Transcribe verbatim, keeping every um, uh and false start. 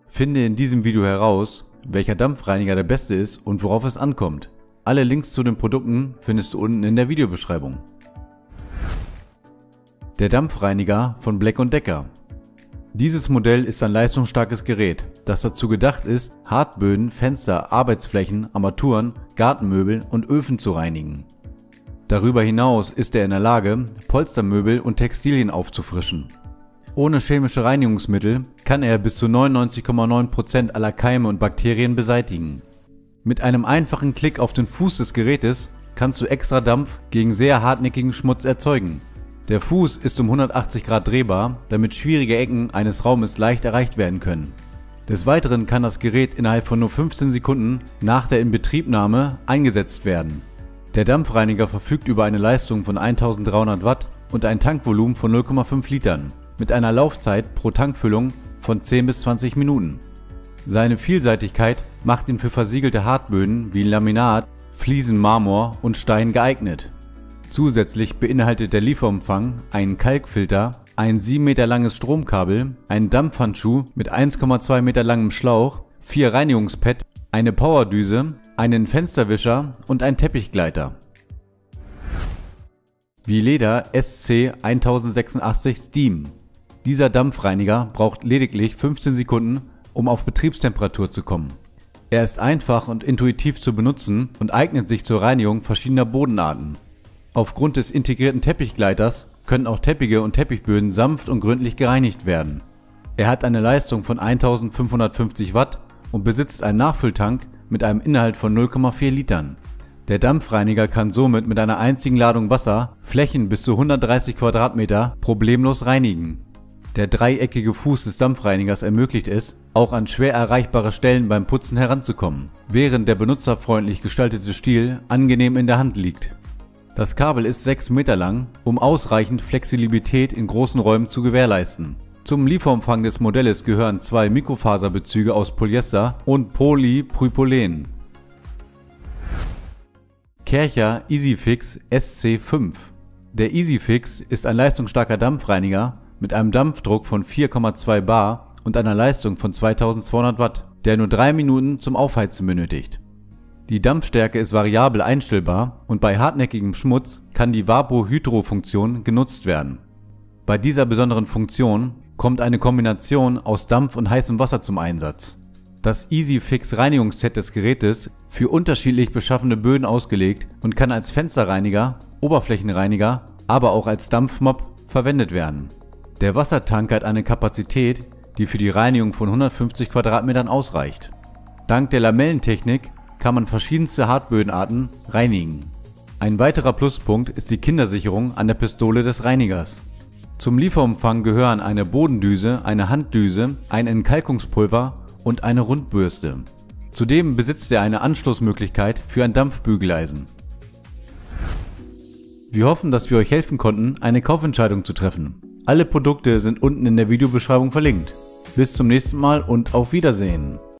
Finde in diesem Video heraus, welcher Dampfreiniger der beste ist und worauf es ankommt. Alle Links zu den Produkten findest du unten in der Videobeschreibung. Der Dampfreiniger von Black und Decker. Dieses Modell ist ein leistungsstarkes Gerät, das dazu gedacht ist, Hartböden, Fenster, Arbeitsflächen, Armaturen, Gartenmöbel und Öfen zu reinigen. Darüber hinaus ist er in der Lage, Polstermöbel und Textilien aufzufrischen. Ohne chemische Reinigungsmittel kann er bis zu neunundneunzig Komma neun Prozent aller Keime und Bakterien beseitigen. Mit einem einfachen Klick auf den Fuß des Gerätes kannst du extra Dampf gegen sehr hartnäckigen Schmutz erzeugen. Der Fuß ist um hundertachtzig Grad drehbar, damit schwierige Ecken eines Raumes leicht erreicht werden können. Des Weiteren kann das Gerät innerhalb von nur fünfzehn Sekunden nach der Inbetriebnahme eingesetzt werden. Der Dampfreiniger verfügt über eine Leistung von eintausenddreihundert Watt und ein Tankvolumen von null Komma fünf Litern, mit einer Laufzeit pro Tankfüllung von zehn bis zwanzig Minuten. Seine Vielseitigkeit macht ihn für versiegelte Hartböden wie Laminat, Fliesen, Marmor und Stein geeignet. Zusätzlich beinhaltet der Lieferumfang einen Kalkfilter, ein sieben Meter langes Stromkabel, einen Dampfhandschuh mit eins Komma zwei Meter langem Schlauch, vier Reinigungspads, eine Powerdüse, einen Fensterwischer und ein Teppichgleiter. Vileda S C tausendsechsundachtzig Steam. Dieser Dampfreiniger braucht lediglich fünfzehn Sekunden, um auf Betriebstemperatur zu kommen. Er ist einfach und intuitiv zu benutzen und eignet sich zur Reinigung verschiedener Bodenarten. Aufgrund des integrierten Teppichgleiters können auch Teppiche und Teppichböden sanft und gründlich gereinigt werden. Er hat eine Leistung von eintausendfünfhundertfünfzig Watt und besitzt einen Nachfülltank mit einem Inhalt von null Komma vier Litern. Der Dampfreiniger kann somit mit einer einzigen Ladung Wasser Flächen bis zu hundertdreißig Quadratmeter problemlos reinigen. Der dreieckige Fuß des Dampfreinigers ermöglicht es, auch an schwer erreichbare Stellen beim Putzen heranzukommen, während der benutzerfreundlich gestaltete Stiel angenehm in der Hand liegt. Das Kabel ist sechs Meter lang, um ausreichend Flexibilität in großen Räumen zu gewährleisten. Zum Lieferumfang des Modells gehören zwei Mikrofaserbezüge aus Polyester und Polypropylen. Kärcher EasyFix S C fünf. Der EasyFix ist ein leistungsstarker Dampfreiniger mit einem Dampfdruck von vier Komma zwei Bar und einer Leistung von zweitausendzweihundert Watt, der nur drei Minuten zum Aufheizen benötigt. Die Dampfstärke ist variabel einstellbar und bei hartnäckigem Schmutz kann die Vapor-Hydro-Funktion genutzt werden. Bei dieser besonderen Funktion kommt eine Kombination aus Dampf und heißem Wasser zum Einsatz. Das EasyFix Reinigungsset des Gerätes für unterschiedlich beschaffene Böden ausgelegt und kann als Fensterreiniger, Oberflächenreiniger, aber auch als Dampfmop verwendet werden. Der Wassertank hat eine Kapazität, die für die Reinigung von hundertfünfzig Quadratmetern ausreicht. Dank der Lamellentechnik kann man verschiedenste Hartbödenarten reinigen. Ein weiterer Pluspunkt ist die Kindersicherung an der Pistole des Reinigers. Zum Lieferumfang gehören eine Bodendüse, eine Handdüse, ein Entkalkungspulver und eine Rundbürste. Zudem besitzt er eine Anschlussmöglichkeit für ein Dampfbügeleisen. Wir hoffen, dass wir euch helfen konnten, eine Kaufentscheidung zu treffen. Alle Produkte sind unten in der Videobeschreibung verlinkt. Bis zum nächsten Mal und auf Wiedersehen!